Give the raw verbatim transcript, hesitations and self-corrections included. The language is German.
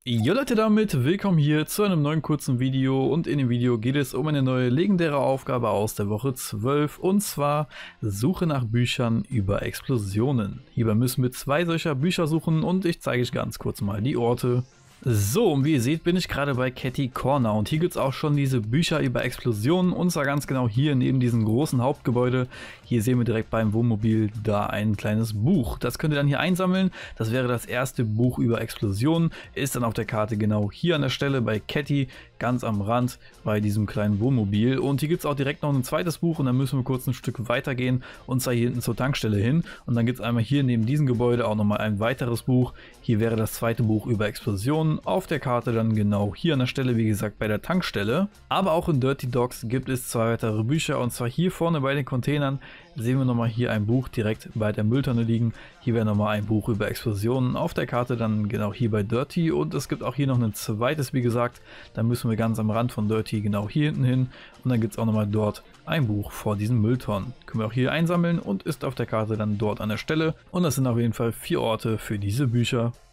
Jo Leute, damit willkommen hier zu einem neuen kurzen Video, und in dem Video geht es um eine neue legendäre Aufgabe aus der Woche zwölf, und zwar Suche nach Büchern über Explosionen. Hierbei müssen wir zwei solcher Bücher suchen und ich zeige euch ganz kurz mal die Orte. So, und wie ihr seht, bin ich gerade bei Catty Corner, und hier gibt es auch schon diese Bücher über Explosionen, und zwar ganz genau hier neben diesem großen Hauptgebäude. Hier sehen wir direkt beim Wohnmobil da ein kleines Buch. Das könnt ihr dann hier einsammeln. Das wäre das erste Buch über Explosionen, ist dann auf der Karte genau hier an der Stelle bei Catty, ganz am Rand bei diesem kleinen Wohnmobil. Und hier gibt es auch direkt noch ein zweites Buch, und dann müssen wir kurz ein Stück weiter gehen und zwar hier hinten zur Tankstelle hin. Und dann gibt es einmal hier neben diesem Gebäude auch nochmal ein weiteres Buch. Hier wäre das zweite Buch über Explosionen. Auf der Karte dann genau hier an der Stelle, wie gesagt, bei der Tankstelle. Aber auch in Dirty Dogs gibt es zwei weitere Bücher, und zwar hier vorne bei den Containern sehen wir nochmal hier ein Buch direkt bei der Mülltonne liegen. Hier wäre nochmal ein Buch über Explosionen. Auf der Karte dann genau hier bei Dirty, und es gibt auch hier noch ein zweites, wie gesagt. Da müssen wir ganz am Rand von Dirty genau hier hinten hin, und dann gibt es auch nochmal dort ein Buch vor diesen Mülltonnen. Können wir auch hier einsammeln und ist auf der Karte dann dort an der Stelle. Und das sind auf jeden Fall vier Orte für diese Bücher.